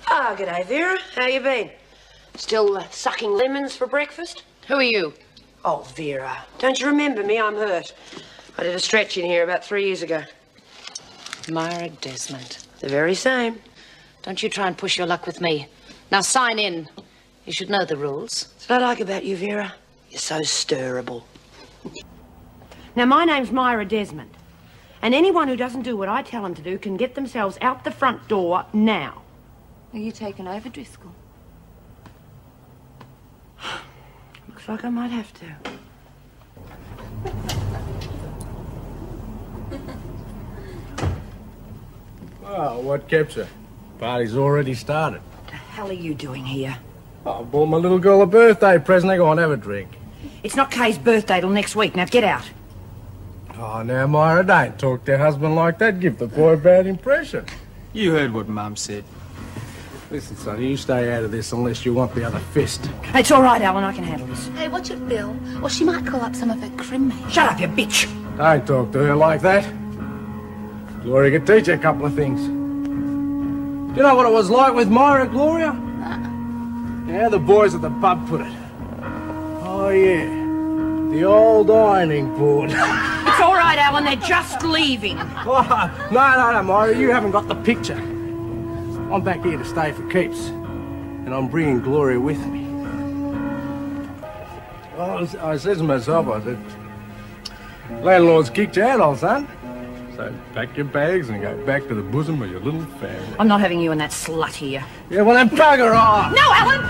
Ah, g'day, Vera. How you been? Still sucking lemons for breakfast? Who are you? Oh, Vera. Don't you remember me? I'm hurt. I did a stretch in here about 3 years ago. Myra Desmond. The very same. Don't you try and push your luck with me. Now sign in. You should know the rules. That's what I like about you, Vera. You're so stirrable. Now, my name's Myra Desmond. And anyone who doesn't do what I tell them to do can get themselves out the front door now. Are you taking over, Driscoll? Looks like I might have to. Oh, what kept you? Party's already started. What the hell are you doing here? Oh, I bought my little girl a birthday present. Go on, have a drink. It's not Kay's birthday till next week. Now get out. Oh, now, Myra, don't talk to your husband like that. Give the boy a bad impression. You heard what Mum said. Listen, son, you stay out of this unless you want the other fist. It's all right, Alan. I can handle this. Hey, watch it, Bill. Or she might call up some of her crim mates. Shut up, you bitch. Don't talk to her like that. Gloria could teach you a couple of things. Do you know what it was like with Myra, Gloria? Yeah, the boys at the pub put it. Oh, yeah. The old ironing board. It's all right, Alan. They're just leaving. Oh, no, Myra. You haven't got the picture. I'm back here to stay for keeps. And I'm bringing Gloria with me. Well, I said to myself, I said, landlord's kicked you out, old son. So pack your bags and go back to the bosom of your little family. I'm not having you and that slut here. Yeah, well, then bugger off. No, Alan!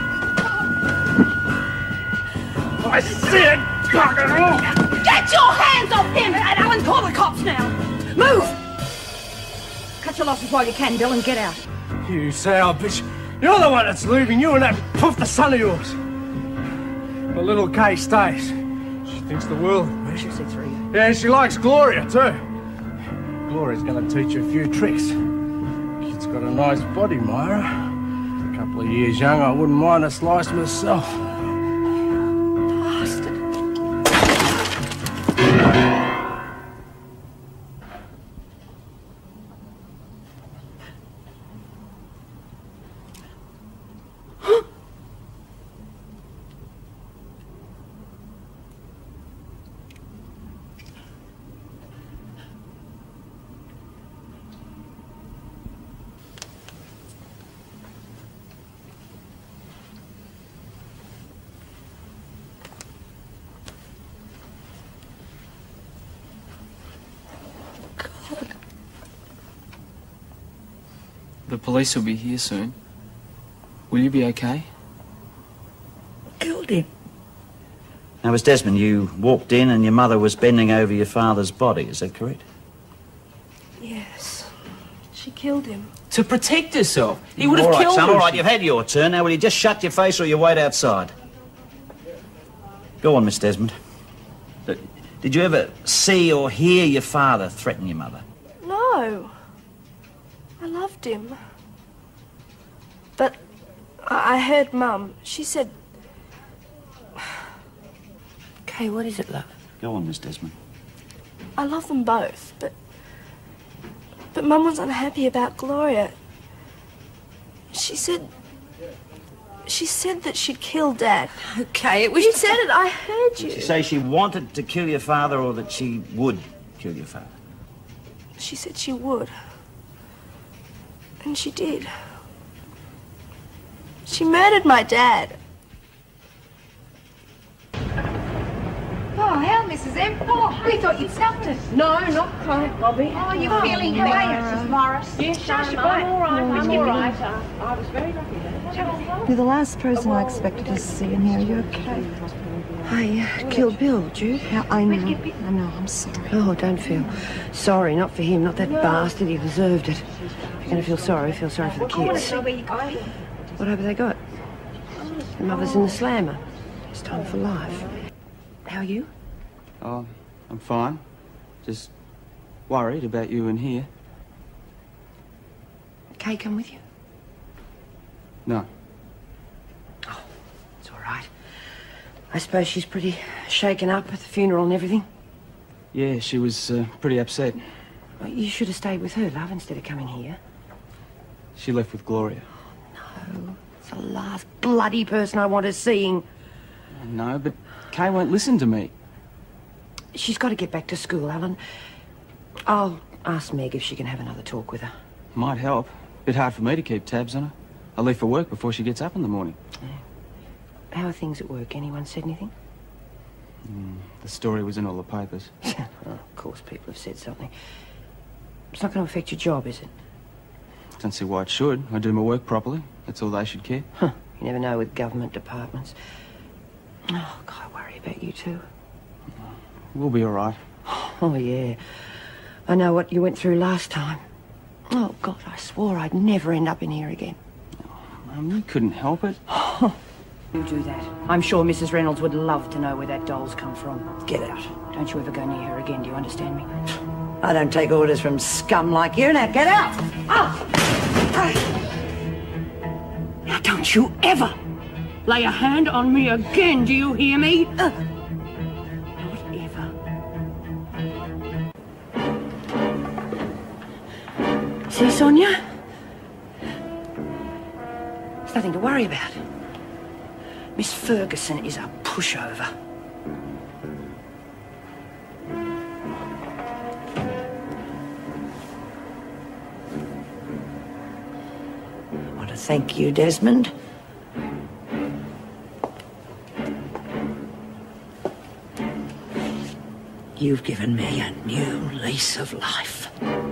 I said bugger off. Get your hands off him! And Alan, call the cops now. Move! Cut your losses while you can, Bill, and get out. You sour bitch. You're the one that's leaving. You and that poof the son of yours. The little Kay stays. She thinks the world of me. She'll see through you. Yeah, she likes Gloria, too. Gloria's going to teach you a few tricks. Kid's got a nice body, Myra. A couple of years young, I wouldn't mind a slice myself. Bastard. The police will be here soon. Will you be okay? Killed him. Now, Miss Desmond, you walked in and your mother was bending over your father's body, is that correct? Yes. She killed him. To protect herself. He would have All right, killed son, her. all right, you've had your turn. Now, will you just shut your face or you wait outside? Go on, Miss Desmond. Did you ever see or hear your father threaten your mother? No. I loved him. But I heard Mum. She said... Kay, what is it, love? Go on, Miss Desmond. I love them both, but Mum was unhappy about Gloria. She said that she'd kill Dad. Okay, it was... You said it, I heard you. Did she say she wanted to kill your father or that she would kill your father? She said she would. And she did. She murdered my dad. Oh, hell, Mrs. M. Oh, we thought you'd stopped us. No, not quite, Bobby. Oh, you're feeling great, Mrs. Morris. Yes, I'm all right. I'm all right. I was very lucky. You're the last person I expected to see in here. Are you okay? I killed Bill, Jude. Yeah, I know. I'm sorry. Oh, don't feel sorry. Not for him. Not that bastard. He deserved it. If you're going to feel sorry for the kids. What hope have they got? The mother's in the slammer. It's time for life. How are you? Oh, I'm fine. Just worried about you in here. Kay come with you? No. Oh, it's all right. I suppose she's pretty shaken up at the funeral and everything. Yeah, she was pretty upset. Well, you should have stayed with her, love, instead of coming here. She left with Gloria. It's the last bloody person I want her seeing. No, but Kay won't listen to me. She's got to get back to school, Alan. I'll ask Meg if she can have another talk with her. Might help. Bit hard for me to keep tabs on her. I leave for work before she gets up in the morning. Yeah. How are things at work? Anyone said anything? The story was in all the papers. Oh, of course people have said something. It's not going to affect your job, is it? Don't see why it should. I do my work properly. That's all they should care. Huh. You never know with government departments. Oh, God, I worry about you too. We'll be all right. Oh, yeah. I know what you went through last time. Oh, God, I swore I'd never end up in here again. Mum, you couldn't help it. You do that. I'm sure Mrs. Reynolds would love to know where that doll's come from. Get out. Don't you ever go near her again, do you understand me? I don't take orders from scum like you. Now, get out! Now, don't you ever lay a hand on me again, do you hear me? Not ever. See, Sonia? There's nothing to worry about. Miss Ferguson is a pushover. I want to thank you, Desmond. You've given me a new lease of life.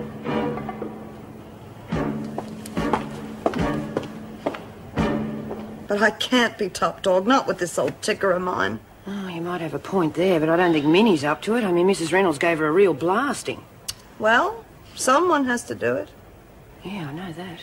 But I can't be top dog, not with this old ticker of mine. Oh, you might have a point there, but I don't think Minnie's up to it. I mean, Mrs. Reynolds gave her a real blasting. Well, someone has to do it. Yeah, I know that.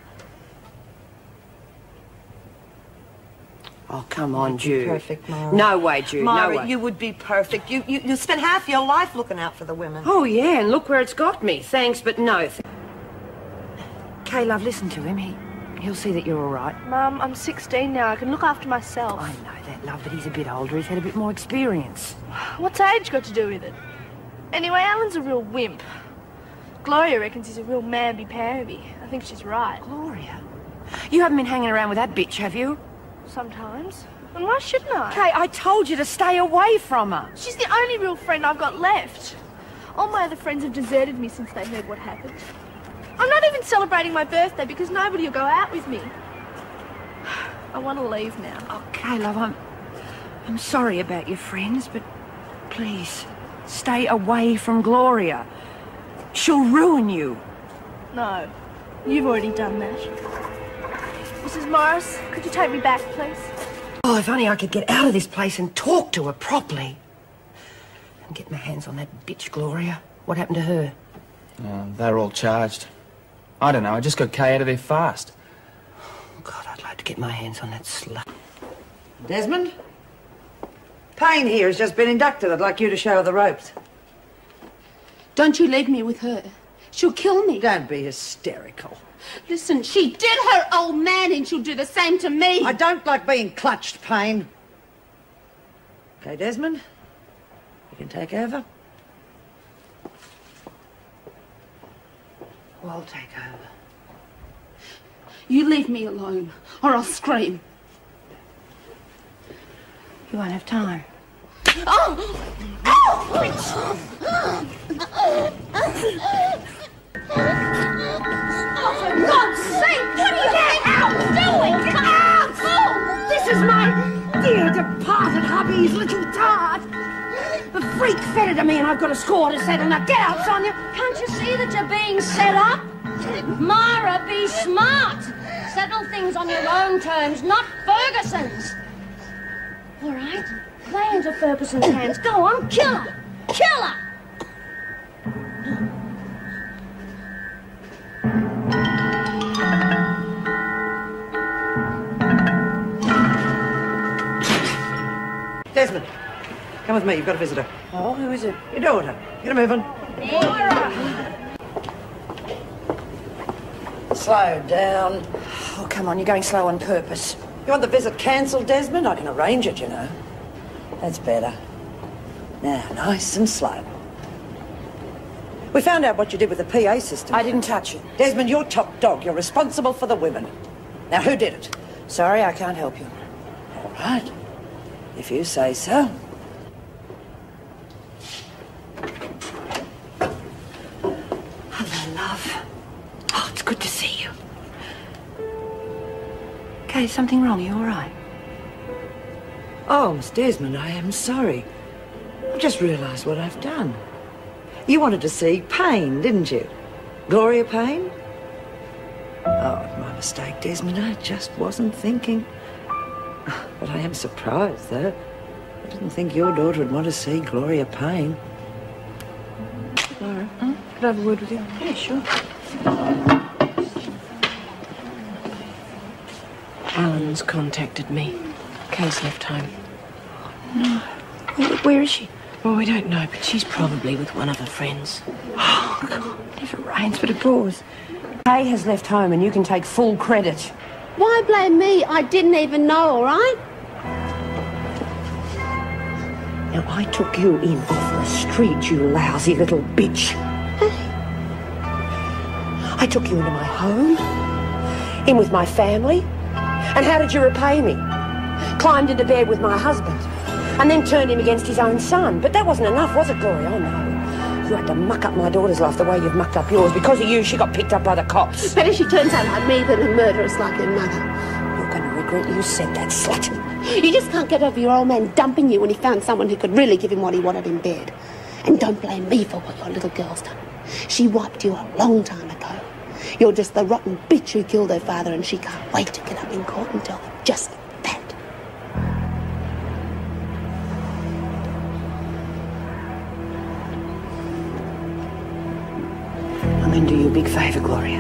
Oh, come on, Jude. Perfect, Myra. No way, Jude, Myra, no way. you would be perfect. You spent half your life looking out for the women. Oh, yeah, and look where it's got me. Thanks, but no. Kay, love, listen to him. He'll see that you're all right. Mum, I'm 16 now. I can look after myself. I know that, love, but he's a bit older. He's had a bit more experience. What's age got to do with it? Anyway, Alan's a real wimp. Gloria reckons he's a real mamby-pamby. I think she's right. Gloria? You haven't been hanging around with that bitch, have you? Sometimes. And why shouldn't I? Kay, I told you to stay away from her. She's the only real friend I've got left. All my other friends have deserted me since they heard what happened. I'm not even celebrating my birthday because nobody will go out with me. I want to leave now. Okay, love, I'm sorry about your friends, but please, stay away from Gloria. She'll ruin you. No, you've already done that. Mrs. Morris, could you take me back, please? Oh, if only I could get out of this place and talk to her properly. And get my hands on that bitch, Gloria. What happened to her? They're all charged. I don't know, I just got Kay out of there fast. Oh, God, I'd like to get my hands on that slut. Desmond? Payne here has just been inducted. I'd like you to show her the ropes. Don't you leave me with her. She'll kill me. Don't be hysterical. Listen, she did her old man and she'll do the same to me. I don't like being clutched, Payne. Okay, Desmond, you can take over. Well, I'll take over. You leave me alone or I'll scream. You won't have time. Oh! Oh! Oh, for God's sake, what are you doing? Get out! Oh! This is my dear departed hubby's little tart. The freak fed it to me and I've got a score to settle. Now get out, Sonia. Can't you see that you're being set up? Myra, be smart. Settle things on your own terms, not Ferguson's. All right, play into Ferguson's hands. Go on, kill her. Kill her. Desmond, come with me. You've got a visitor. Oh, who is it? Your daughter. Get her moving. Slow down. Oh, come on, you're going slow on purpose. You want the visit cancelled, Desmond? I can arrange it, you know. That's better. Now, nice and slow. We found out what you did with the PA system. I didn't touch it. Desmond, you're top dog. You're responsible for the women. Now, who did it? Sorry, I can't help you. All right. If you say so. Hello, love. Oh, it's good to see you. Kay, is something wrong? Are you all right? Oh, Miss Desmond, I am sorry. I've just realised what I've done. You wanted to see Payne, didn't you? Gloria Payne? Oh, my mistake, Desmond. I just wasn't thinking. But I am surprised, though. I didn't think your daughter would want to see Gloria Payne. Laura, could I have a word with you? Yeah, sure. Alan's contacted me. Kay's left home. No. Where is she? Well, we don't know, but she's probably with one of her friends. Oh, God. It never rains but it pours. Kay has left home and you can take full credit. Why blame me? I didn't even know, all right? Now, I took you in off the street, you lousy little bitch. I took you into my home, in with my family, and how did you repay me? Climbed into bed with my husband, and then turned him against his own son. But that wasn't enough, was it, Gloria? Oh, no. You had to muck up my daughter's life the way you've mucked up yours. Because of you, she got picked up by the cops. Better she turns out like me than a murderess like her mother. You're going to regret you said that, slut. You just can't get over your old man dumping you when he found someone who could really give him what he wanted in bed. And don't blame me for what your little girl's done. She wiped you a long time ago. You're just the rotten bitch who killed her father, and she can't wait to get up in court and tell them just that. I'm going to do you a big favour, Gloria.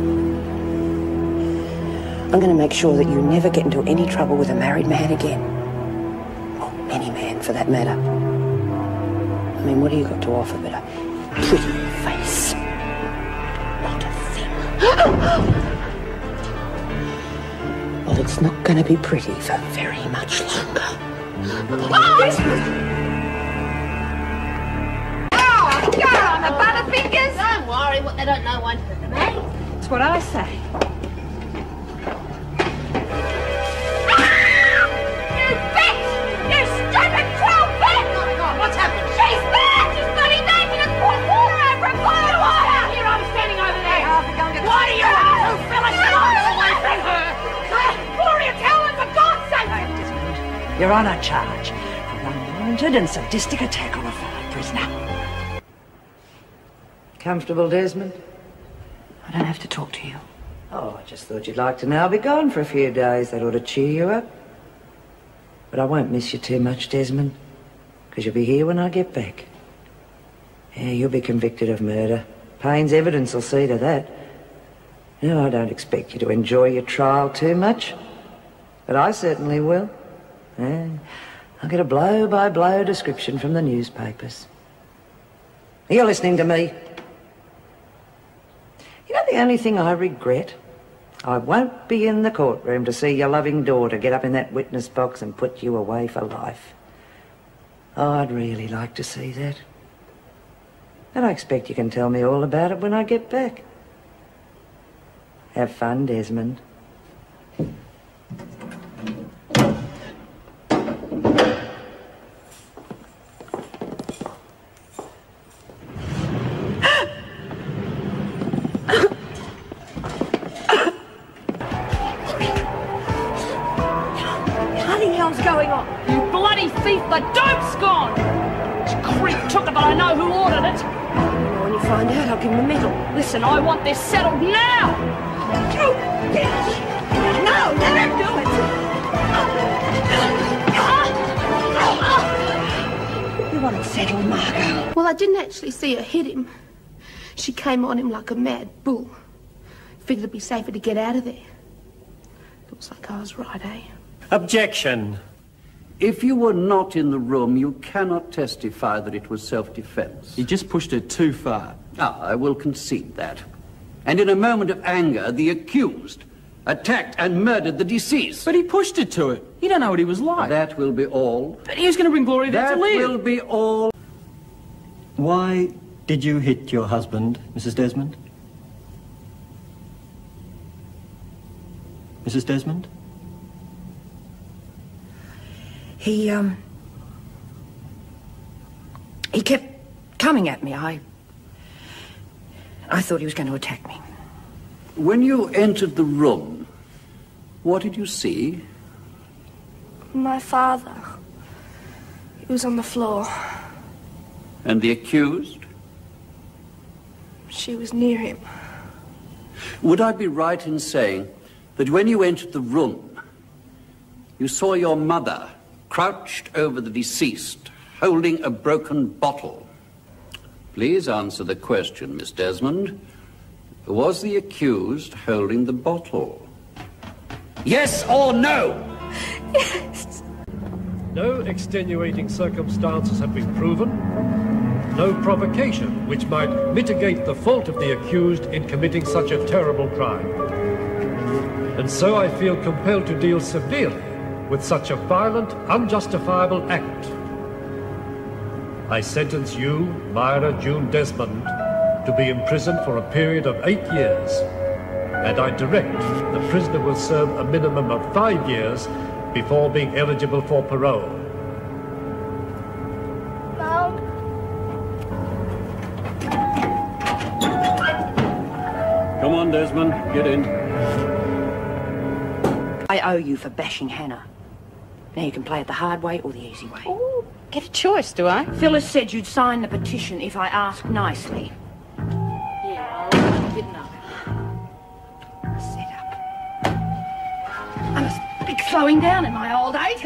I'm going to make sure that you never get into any trouble with a married man again. Or any man, for that matter. I mean, what have you got to offer but a pretty face? Not a thing. Well, it's not going to be pretty for very much longer. Oh, go on the butterfingers! Don't worry, what they don't know won't hurt them, eh? That's what I say. You're on a charge for unwarranted and sadistic attack on a fellow prisoner. Comfortable, Desmond? I don't have to talk to you. Oh, I just thought you'd like to now be gone for a few days. That ought to cheer you up. But I won't miss you too much, Desmond, because you'll be here when I get back. Yeah, you'll be convicted of murder. Payne's evidence will see to that. No, I don't expect you to enjoy your trial too much, but I certainly will. Yeah, I'll get a blow-by-blow description from the newspapers. You're listening to me. You know the only thing I regret? I won't be in the courtroom to see your loving daughter get up in that witness box and put you away for life. Oh, I'd really like to see that. And I expect you can tell me all about it when I get back. Have fun, Desmond. Going on? You bloody thief, the dope's gone! This creep took it, but I know who ordered it. Well, when you find out, I'll give him a medal. Listen, I want this settled now! You bitch! No, let her do it! You want it settled, Margot? Well, I didn't actually see her hit him. She came on him like a mad bull. Figured it'd be safer to get out of there. Looks like I was right, eh? Objection. If you were not in the room, you cannot testify that it was self-defense. He just pushed her too far. I will concede that. And in a moment of anger, the accused attacked and murdered the deceased. But he pushed her to it. You don't know what he was like. That will be all. But he was going to bring Gloria there to live. That will be all. Why did you hit your husband, Mrs. Desmond? Mrs. Desmond? He kept coming at me. I thought he was going to attack me. When you entered the room, what did you see? My father. He was on the floor. And the accused? She was near him. Would I be right in saying that when you entered the room, you saw your mother crouched over the deceased, holding a broken bottle? Please answer the question, Miss Desmond. Was the accused holding the bottle? Yes or no? Yes. No extenuating circumstances have been proven. No provocation which might mitigate the fault of the accused in committing such a terrible crime. And so I feel compelled to deal severely with such a violent, unjustifiable act. I sentence you, Myra June Desmond, to be imprisoned for a period of 8 years, and I direct the prisoner will serve a minimum of 5 years before being eligible for parole. Mom. Come on, Desmond, get in. I owe you for bashing Hannah. Now you can play it the hard way or the easy way. Oh, get a choice, do I? Phyllis said you'd sign the petition if I asked nicely. Yeah, well, didn't I? Set up. I must be slowing down in my old age.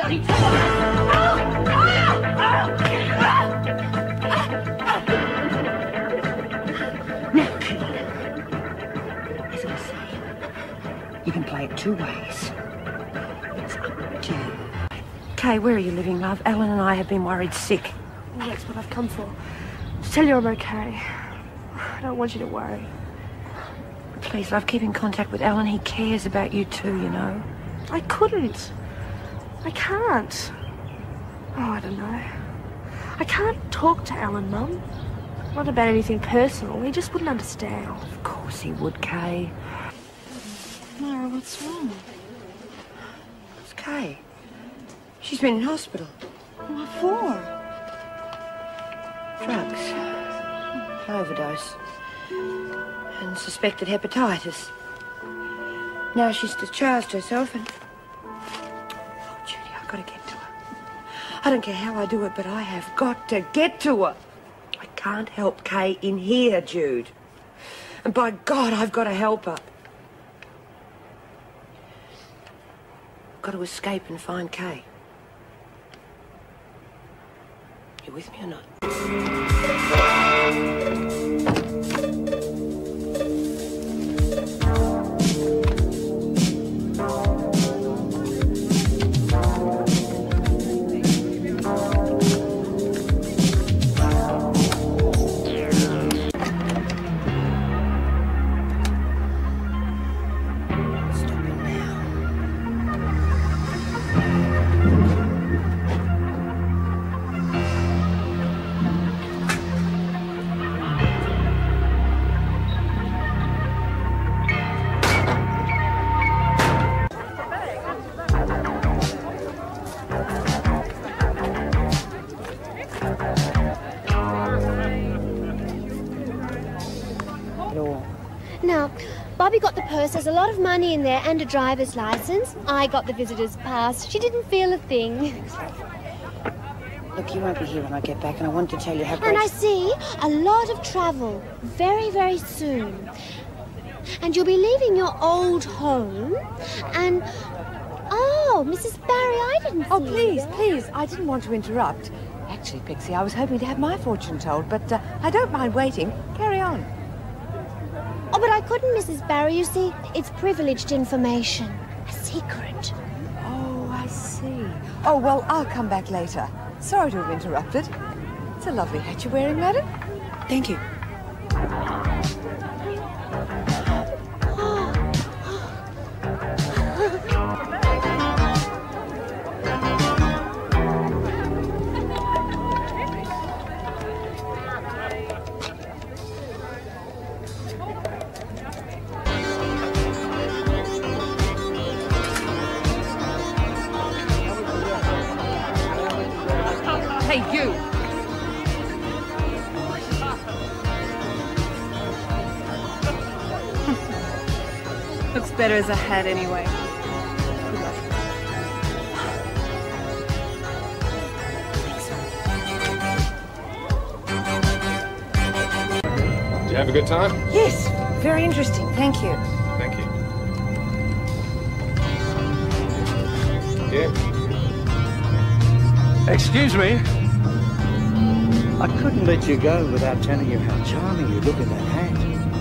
Now, kid, as I say, you can play it 2 ways. It's up to you. Kay, where are you living, love? Alan and I have been worried sick. Well, that's what I've come for. To tell you I'm okay. I don't want you to worry. Please, love, keep in contact with Alan. He cares about you too, you know. I couldn't. I can't. Oh, I don't know. I can't talk to Alan, Mum. Not about anything personal. He just wouldn't understand. Of course he would, Kay. Myra, what's wrong? It's Kay. She's been in hospital. What for? Drugs. Overdose. And suspected hepatitis. Now she's discharged herself and... Oh, Judy, I've got to get to her. I don't care how I do it, but I have got to get to her. I can't help Kay in here, Jude. And by God, I've got to help her. Got to escape and find Kay. You with me or not? Now, Bobby got the purse. There's a lot of money in there and a driver's license. I got the visitor's pass. She didn't feel a thing. Look, you won't be here when I get back, and I want to tell you how great... And I see a lot of travel very, very soon. And you'll be leaving your old home, and... Oh, Mrs. Barry, I didn't see please, you. please, I didn't want to interrupt. Actually, Pixie, I was hoping to have my fortune told, but I don't mind waiting. Carry on. Oh, but I couldn't, Mrs. Barry. You see, it's privileged information. A secret. Oh, I see. Oh, well, I'll come back later. Sorry to have interrupted. It's a lovely hat you're wearing, madam. Thank you. Hey, you! Looks better as a hat anyway. Did you have a good time? Yes, very interesting. Thank you. Thank you. Yeah. Excuse me. I couldn't let you go without telling you how charming you look in that hat.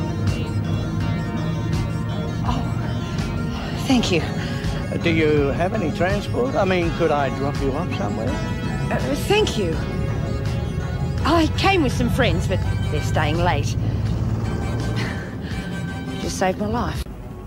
Thank you. Do you have any transport? I mean, could I drop you off somewhere? Thank you. I came with some friends, but they're staying late. You just saved my life.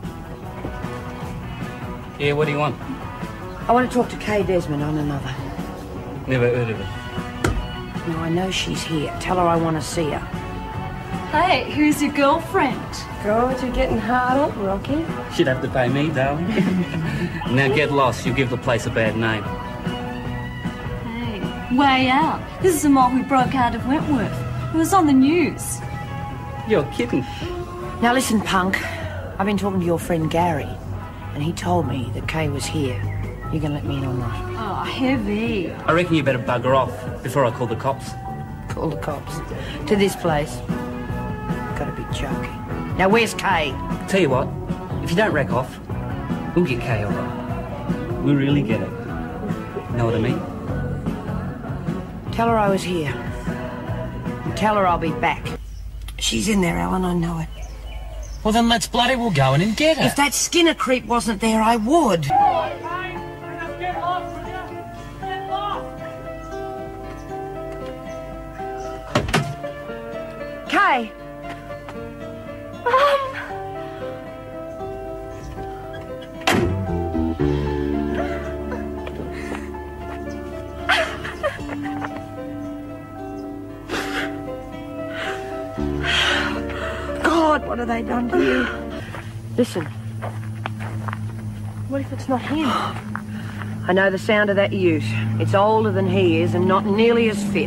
Yeah, what do you want? I want to talk to Kay Desmond. I'm her mother. Never heard of her. Now, I know she's here. Tell her I want to see her. Hey, who's your girlfriend? God, you're getting hard up, Rocky. She'd have to pay me, darling. Now get lost. You give the place a bad name. Hey, way out. This is the mob who broke out of Wentworth. It was on the news. You're kidding. Now listen, punk. I've been talking to your friend Gary, and he told me that Kay was here. You gonna let me in or not? Oh, heavy. I reckon you better bugger off before I call the cops. Call the cops? To this place? Gotta be joking. Now, where's Kay? Tell you what, if you don't rack off, we'll get Kay all right. We'll really get it. Know what I mean? Tell her I was here. And tell her I'll be back. She's in there, Alan, I know it. Well, then let's bloody well go in and get her. If that Skinner creep wasn't there, I would. Kay! God, what have they done to you? Listen. What if it's not him? I know the sound of that ute. It's older than he is and not nearly as fit.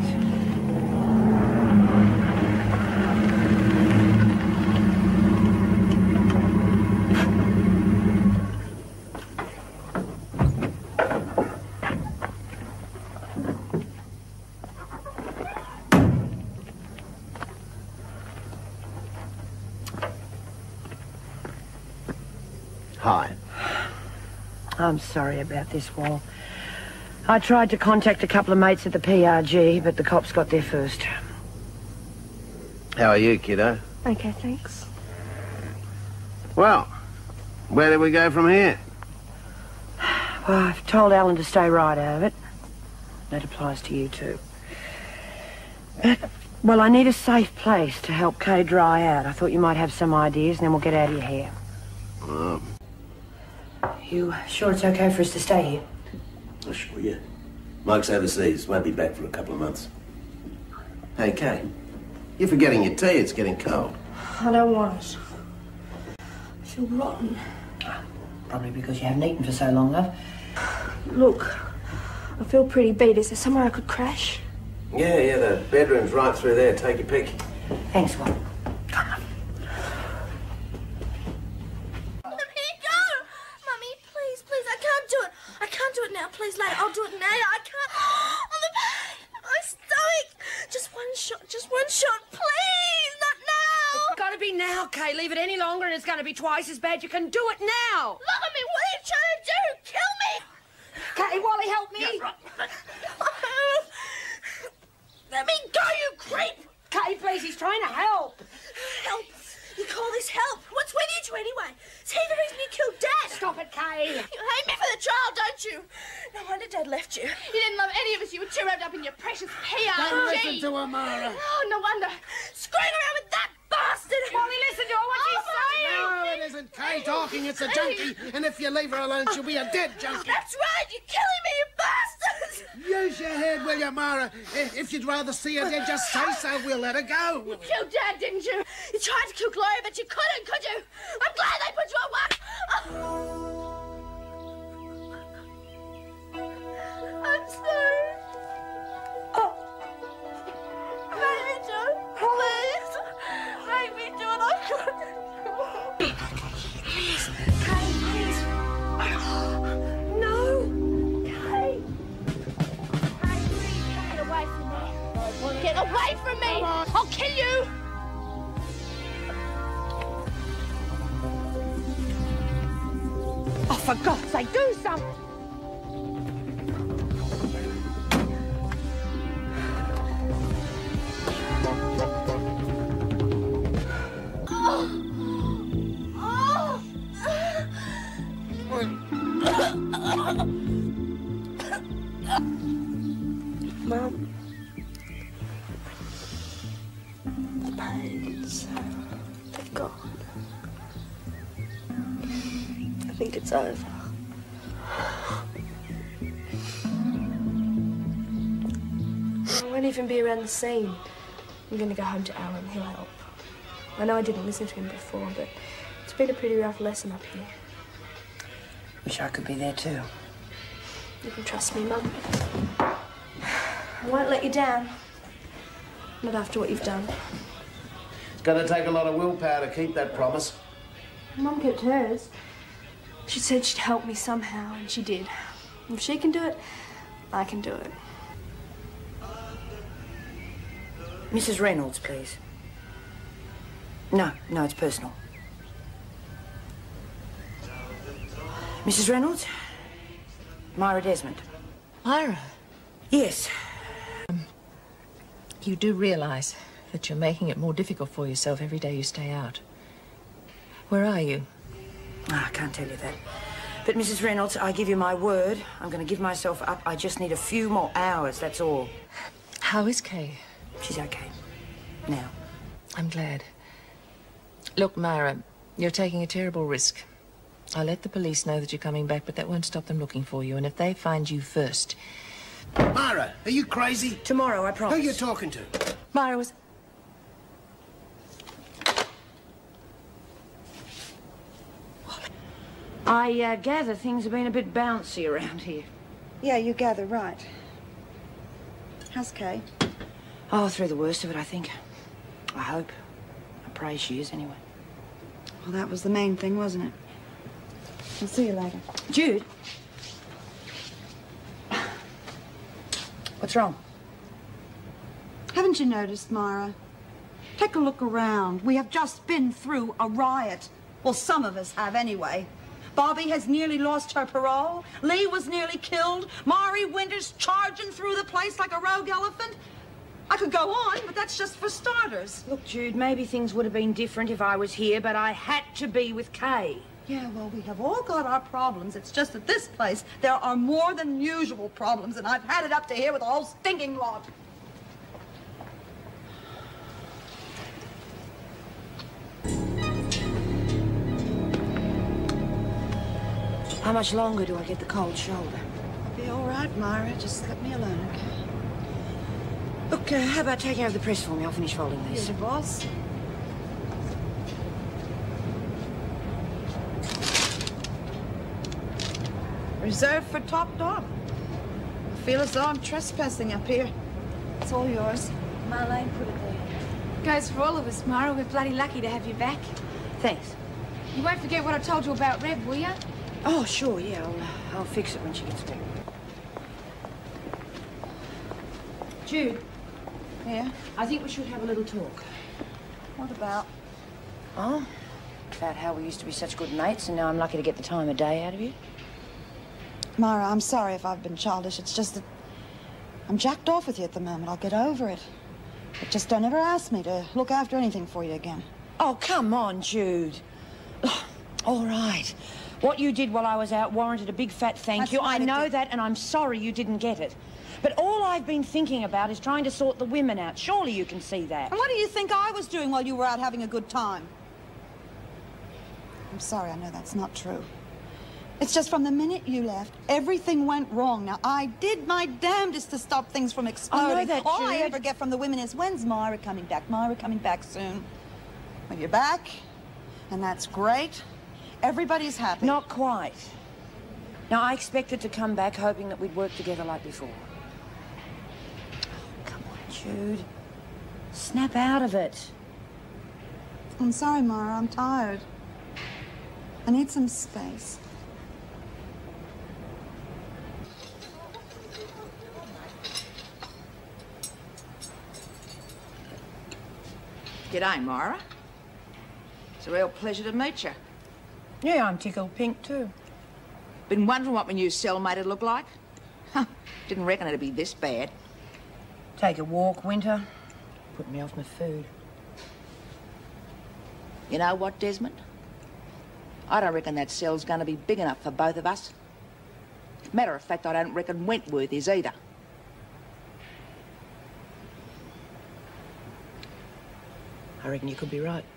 Hi. I'm sorry about this, Wall. I tried to contact a couple of mates at the PRG, but the cops got there first. How are you, kiddo? Okay, thanks. Well, where do we go from here? Well, I've told Alan to stay right out of it. That applies to you, too. But, well, I need a safe place to help Kay dry out. I thought you might have some ideas, and then we'll get out of your hair. You sure it's okay for us to stay here? Oh, sure, yeah. Mike's overseas. Won't be back for a couple of months. Hey, Kay, you're forgetting your tea. It's getting cold. I don't want it. I feel rotten. Probably because you haven't eaten for so long, love. Look, I feel pretty beat. Is there somewhere I could crash? Yeah, the bedroom's right through there. Take your pick. Thanks, Wall. Now, please, lady, I'll do it now. I can't. On the pain, my stomach. Just one shot, please. Not now. It's got to be now, Kay. Leave it any longer and it's going to be twice as bad. You can do it now. Look at me. What are you trying to do? Kill me. Kay, Wally, help me. Let me go, you creep. Kay, please, he's trying to help. Help? You call this help? What's with you two anyway? Is he the reason you killed Dad? Stop it, Kay. You hate me for the trial, don't you? No wonder Dad left you. He didn't love any of us. You were too wrapped up in your precious PRG. Don't listen to her, Mara. Oh, no wonder. Screwing around with that bastard. Wally, listen to her. What's he saying? No, it isn't Kay talking. It's a junkie. And if you leave her alone, she'll be a dead junkie. That's right. You're killing me, you bastards. Use your head, will you, Mara? If you'd rather see her dead, just say so. We'll let her go. You killed Dad, didn't you? You tried to kill Gloria, but you couldn't, could you? I'm glad they put you at work. I'm sorry. Oh. Oh, for God's sake, do something! Mum, the pains, they've gone. I think it's over. I won't even be around the scene. I'm going to go home to Alan. He'll help. I know I didn't listen to him before, but it's been a pretty rough lesson up here. Wish I could be there too. You can trust me, Mum. I won't let you down. Not after what you've done. It's gonna take a lot of willpower to keep that promise. Mum kept hers. She said she'd help me somehow, and she did. If she can do it, I can do it. Mrs. Reynolds, please. No, it's personal. Mrs. Reynolds? Myra Desmond. Myra? Yes. You do realise that you're making it more difficult for yourself every day you stay out. Where are you? I can't tell you that. But, Mrs. Reynolds, I give you my word. I'm going to give myself up. I just need a few more hours, that's all. How is Kay? She's okay. Now. I'm glad. Look, Myra, you're taking a terrible risk. I'll let the police know that you're coming back, but that won't stop them looking for you. And if they find you first... Myra, are you crazy? Tomorrow, I promise. Who are you talking to? Myra was... I gather things have been a bit bouncy around here. Yeah, you gather right. How's Kay? Oh, through the worst of it, I think. I hope. I pray she is, anyway. Well, that was the main thing, wasn't it? I'll see you later. Jude? What's wrong? Haven't you noticed, Myra? Take a look around. We have just been through a riot. Well, some of us have, anyway. Bobby has nearly lost her parole. Lee was nearly killed. Mari Winter's charging through the place like a rogue elephant. I could go on, but that's just for starters. Look, Jude, maybe things would have been different if I was here, but I had to be with Kay. Yeah, well, we have all got our problems. It's just at this place, there are more than usual problems, and I've had it up to here with a whole stinking lot. How much longer do I get the cold shoulder? I'll be all right, Myra. Just let me alone, okay? Look, how about taking over the press for me? I'll finish folding these. Yes, boss. Reserved for top dog. I feel as though I'm trespassing up here. It's all yours. Marlene put it there. Goes for all of us, Myra. We're bloody lucky to have you back. Thanks. You won't forget what I told you about Reb, will you? Oh, sure, yeah. I'll fix it when she gets back. Jude. Yeah? I think we should have a little talk. What about? Oh, about how we used to be such good mates and now I'm lucky to get the time of day out of you. Myra, I'm sorry if I've been childish. It's just that I'm jacked off with you at the moment. I'll get over it. But just don't ever ask me to look after anything for you again. Oh, come on, Jude. All right. What you did while I was out warranted a big fat thank you. I know that, and I'm sorry you didn't get it. But all I've been thinking about is trying to sort the women out. Surely you can see that. And what do you think I was doing while you were out having a good time? I'm sorry, I know that's not true. It's just from the minute you left, everything went wrong. Now, I did my damnedest to stop things from exploding. I know that, All I Jude. ever get from the women is, when's Myra coming back? Myra coming back soon. Well, you're back, and that's great. Everybody's happy. Not quite. Now, I expected to come back hoping that we'd work together like before. Come on, Jude. Snap out of it. I'm sorry, Myra, I'm tired. I need some space. G'day, Myra. It's a real pleasure to meet you. Yeah, I'm tickled pink too. Been wondering what my new cellmate'd look like? Huh, didn't reckon it'd be this bad. Take a walk, Winter. Put me off my food. You know what, Desmond? I don't reckon that cell's gonna be big enough for both of us. Matter of fact, I don't reckon Wentworth is either. I reckon you could be right.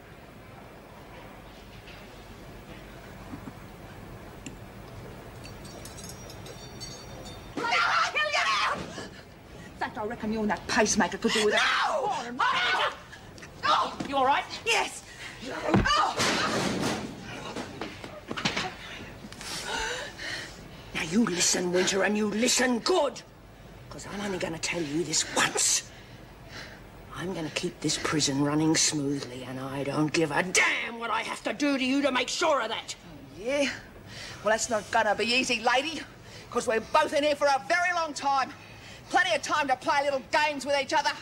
In fact, I reckon you and that pacemaker could do with it. No! Oh, you all right? Yes. Now you listen, Winter, and you listen good. Because I'm only going to tell you this once. I'm going to keep this prison running smoothly, and I don't give a damn what I have to do to you to make sure of that. Oh, yeah? Well, that's not gonna be easy, lady. Because we're both in here for a very long time. Plenty of time to play little games with each other.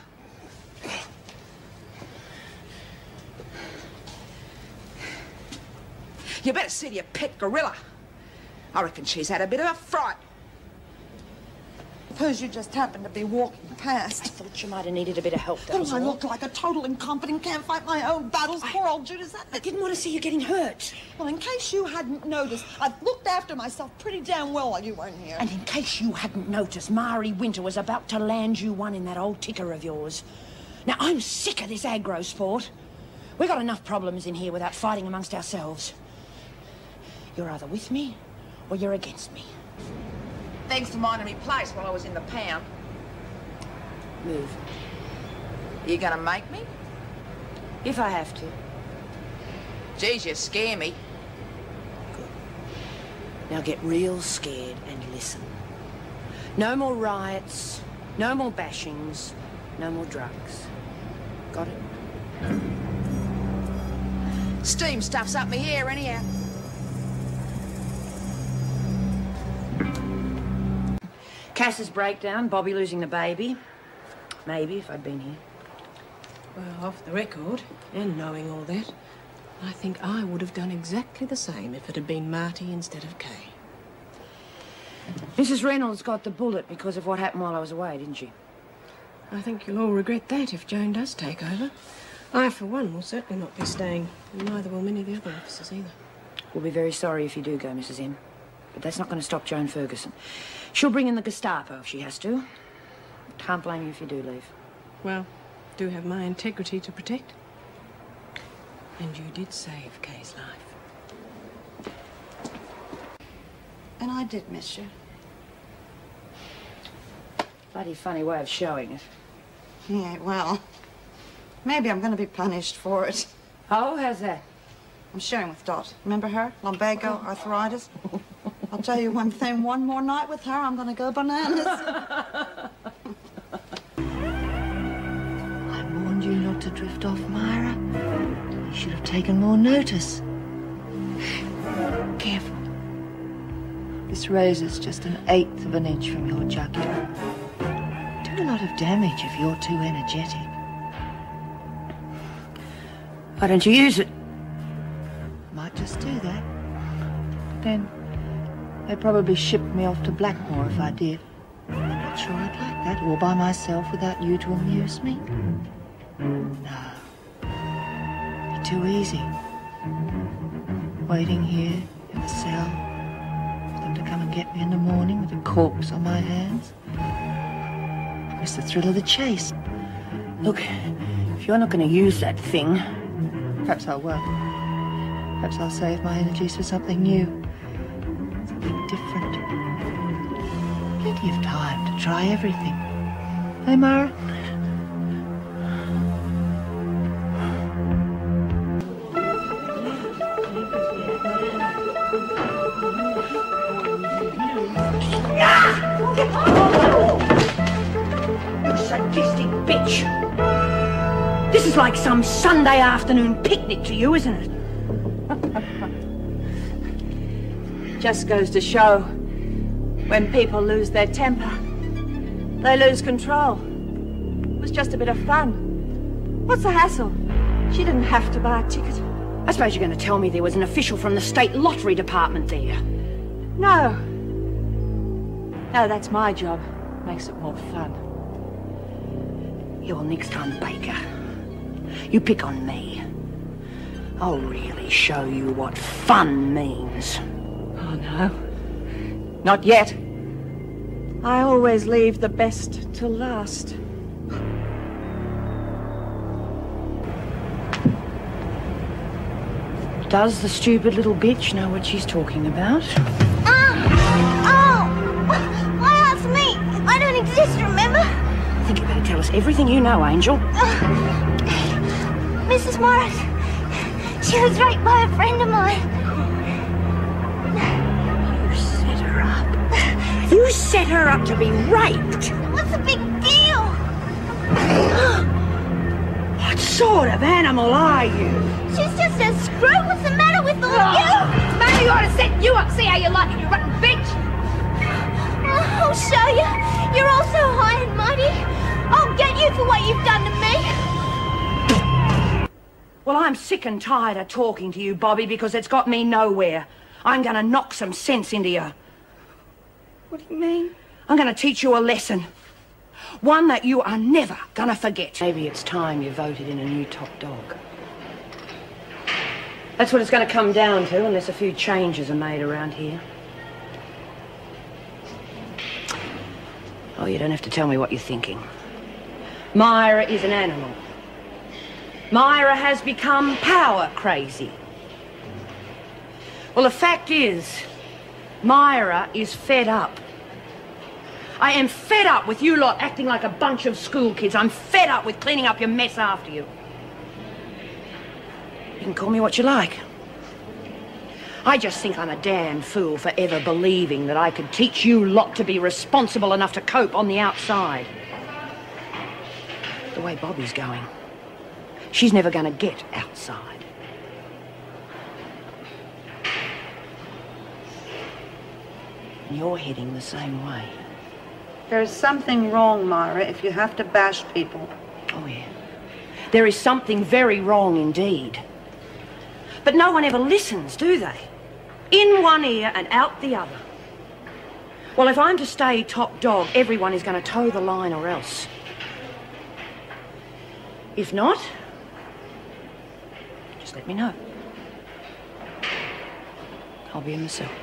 You better see your pet gorilla. I reckon she's had a bit of a fright. Suppose you just happened to be walking past. I thought you might have needed a bit of help, that was I all. look like a total incompetent, can't fight my own battles. Poor old Judas. I didn't want to see you getting hurt. Well, in case you hadn't noticed, I've looked after myself pretty damn well while you weren't here. And in case you hadn't noticed, Mari Winter was about to land you one in that old ticker of yours. Now, I'm sick of this aggro sport. We've got enough problems in here without fighting amongst ourselves. You're either with me or you're against me. Thanks for minding me place while I was in the pound. Move. You gonna make me? If I have to. Geez, you scare me. Good. Now get real scared and listen. No more riots, no more bashings, no more drugs. Got it? Steam stuffs up me hair anyhow. Cass's breakdown, Bobby losing the baby. Maybe, if I'd been here. Well, off the record, and knowing all that, I think I would have done exactly the same if it had been Marty instead of Kay. Mrs. Reynolds got the bullet because of what happened while I was away, didn't she? I think you'll all regret that if Joan does take over. I, for one, will certainly not be staying, and neither will many of the other officers either. We'll be very sorry if you do go, Mrs. M. But that's not going to stop Joan Ferguson. She'll bring in the Gestapo if she has to. Can't blame you if you do leave. Well, do have my integrity to protect. And you did save Kay's life. And I did miss you. Bloody funny way of showing it. Yeah, well, maybe I'm going to be punished for it. Oh, how's that? I'm sharing with Dot. Remember her? Lumbago, arthritis. I'll tell you one thing, one more night with her, I'm going to go bananas. I warned you not to drift off, Myra. You should have taken more notice. Careful. This razor's just 1/8 of an inch from your jugular. Do a lot of damage if you're too energetic. Why don't you use it? Might just do that. But then they'd probably ship me off to Blackmore if I did. I'm not sure I'd like that, all by myself without you to amuse me. No. Be too easy. Waiting here in the cell for them to come and get me in the morning with a corpse on my hands. I miss the thrill of the chase. Look, if you're not going to use that thing, perhaps I won't. Perhaps I'll save my energies for something new. Something different. Plenty of time to try everything. Hey, Myra? You sadistic bitch! This is like some Sunday afternoon picnic to you, isn't it? Just goes to show, when people lose their temper, they lose control. It was just a bit of fun. What's the hassle? She didn't have to buy a ticket. I suppose you're going to tell me there was an official from the state lottery department there. No. No, that's my job. Makes it more fun. Yeah, well, next time, Baker, you pick on me. I'll really show you what fun means. Oh, no. Not yet. I always leave the best till last. Does the stupid little bitch know what she's talking about? Why ask me? I don't exist, remember? I think you better tell us everything you know, Angel. Mrs. Morris, she was raped by a friend of mine. You set her up. You set her up to be raped. What's the big deal? What sort of animal are you? She's just a screw. What's the matter with all of you? Maybe I ought to set you up, see how you like it, you rotten bitch. I'll show you. You're all so high and mighty. I'll get you for what you've done to me. Well, I'm sick and tired of talking to you, Bobby, because it's got me nowhere. I'm going to knock some sense into you. What do you mean? I'm going to teach you a lesson. One that you are never going to forget. Maybe it's time you voted in a new top dog. That's what it's going to come down to, unless a few changes are made around here. Oh, you don't have to tell me what you're thinking. Myra is an animal. Myra has become power crazy. Well, the fact is, Myra is fed up. I am fed up with you lot acting like a bunch of school kids. I'm fed up with cleaning up your mess after you. You can call me what you like. I just think I'm a damn fool for ever believing that I could teach you lot to be responsible enough to cope on the outside. The way Bobby's going, she's never going to get outside. And you're heading the same way. There's something wrong, Myra, if you have to bash people. Oh, yeah. There is something very wrong indeed. But no one ever listens, do they? In one ear and out the other. Well, if I'm to stay top dog, everyone is going to toe the line or else. If not, just let me know. I'll be in the cell.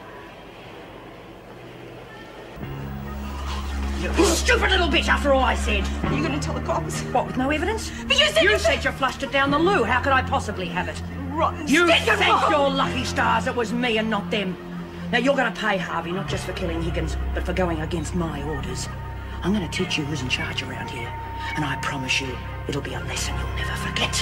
You stupid little bitch, after all I said. Are you going to tell the cops? What, with no evidence? But you said... You said you flushed it down the loo. How could I possibly have it? Rotten You stick of thank all. your lucky stars it was me and not them. Now, you're going to pay Harvey, not just for killing Higgins, but for going against my orders. I'm going to teach you who's in charge around here. And I promise you, it'll be a lesson you'll never forget.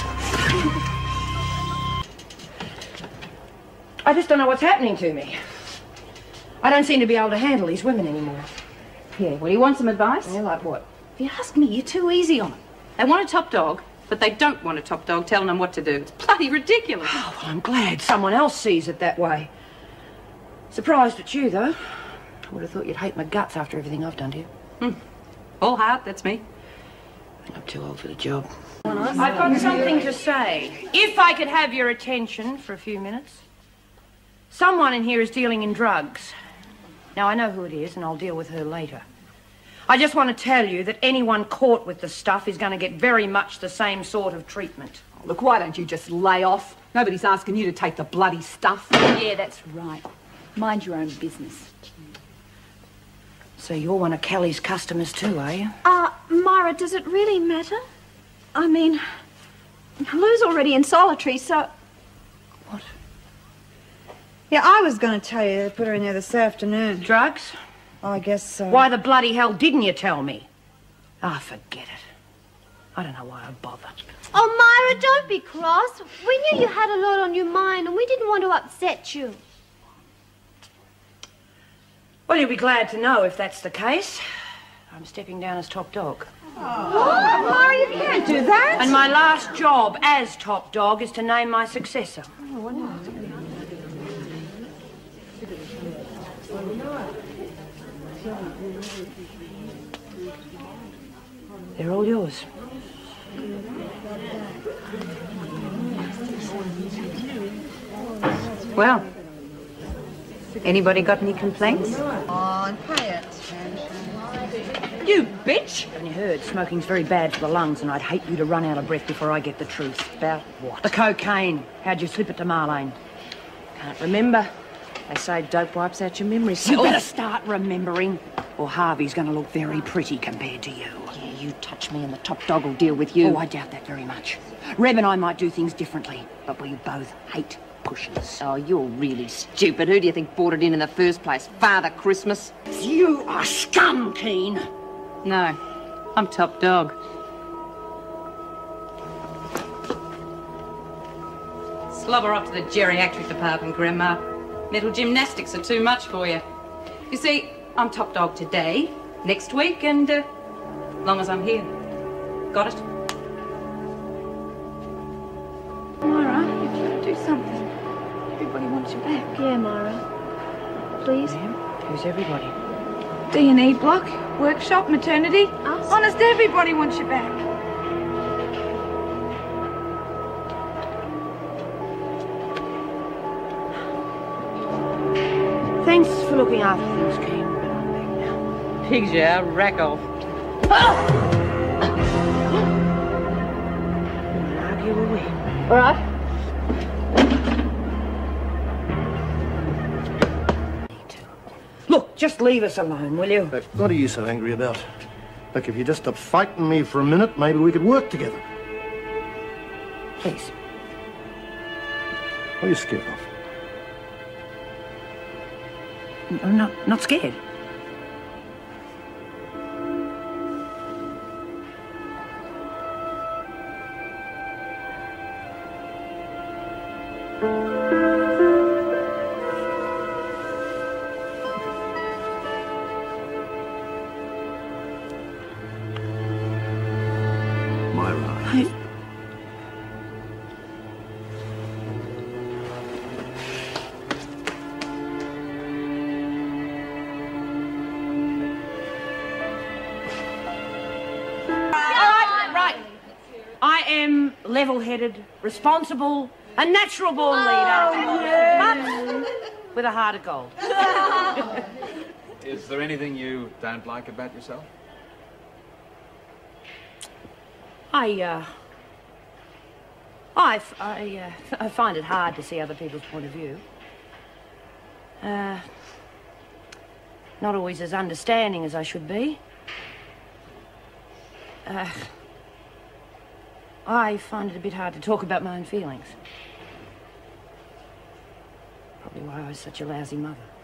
I just don't know what's happening to me. I don't seem to be able to handle these women anymore. Yeah, well, you want some advice? Yeah, like what? If you ask me, you're too easy on them. They want a top dog, but they don't want a top dog telling them what to do. It's bloody ridiculous. Oh, well, I'm glad someone else sees it that way. Surprised at you, though. I would have thought you'd hate my guts after everything I've done to you. All heart, that's me. I'm too old for the job. I've got something to say. If I could have your attention for a few minutes. Someone in here is dealing in drugs. Now, I know who it is, and I'll deal with her later. I just want to tell you that anyone caught with the stuff is going to get very much the same sort of treatment. Look, why don't you just lay off? Nobody's asking you to take the bloody stuff. Yeah, that's right. Mind your own business. So you're one of Kelly's customers too, are you? Myra, does it really matter? I mean, Lou's already in solitary, so... What? Yeah, I was going to tell you to put her in there this afternoon. Drugs? Oh, I guess so. Why the bloody hell didn't you tell me? Ah, forget it. I don't know why I bother. Oh, Myra, don't be cross. We knew you had a lot on your mind and we didn't want to upset you. Well, you'll be glad to know if that's the case. I'm stepping down as top dog. What? Myra, you can't do that. And my last job as top dog is to name my successor. They're all yours. Well, Anybody got any complaints? On, pay attention. You bitch! And you heard smoking's very bad for the lungs, and I'd hate you to run out of breath before I get the truth. About what? The cocaine. How'd you slip it to Marlene? Can't remember. They say dope wipes out your memory. You better start remembering, or Harvey's going to look very pretty compared to you. Yeah, you touch me and the top dog will deal with you. Oh, I doubt that very much. Reb and I might do things differently, but we both hate pushers. Oh, you're really stupid. Who do you think brought it in the first place? Father Christmas? You are scum, Keen. No, I'm top dog. Slobber off to the geriatric department, Grandma. Mental gymnastics are too much for you. You see, I'm top dog today, next week, and as long as I'm here. Got it? Myra, if you could do something. Everybody wants you back. Yeah, Myra. Please? Ma'am, who's everybody? D&E block, workshop, maternity. Honest, everybody wants you back. Thanks for looking after things, Keen, but I'm back now. Pigs, yeah, rack off. Argue away. All right. Look, just leave us alone, will you? Look, what are you so angry about? Look, if you just stop fighting me for a minute, maybe we could work together. Please. What are you scared of? I'm not scared. Level-headed, responsible, a natural born leader, but with a heart of gold. Is there anything you don't like about yourself? I find it hard to see other people's point of view. Not always as understanding as I should be. I find it a bit hard to talk about my own feelings. Probably why I was such a lousy mother.